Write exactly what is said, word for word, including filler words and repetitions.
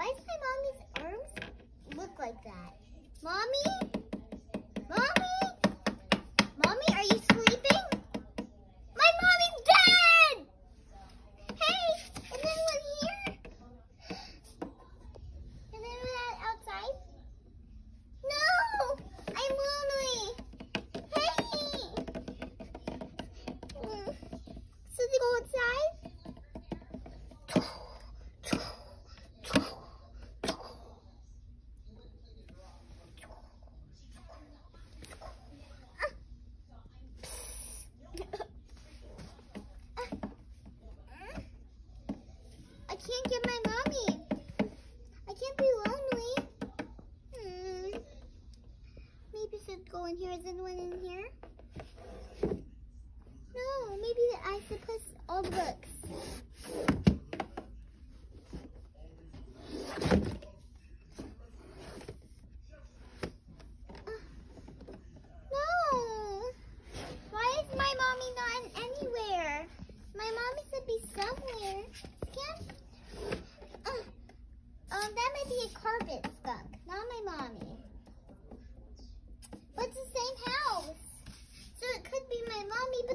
Why does my mommy's arms look like that? Mommy? Mommy? Mommy, are you sleeping? My mommy's dead! Hey, is anyone here? Is anyone outside? No! I'm lonely! Hey! Mm. Should we go outside? I can't get my mommy. I can't be lonely. Hmm. Maybe I should go in here. Is anyone in here? No, maybe I should push all the books. Uh, no. Why is my mommy not anywhere? My mommy should be somewhere. Can't. Uh, um, that might be a carpet skunk, not my mommy. But it's the same house. So it could be my mommy, but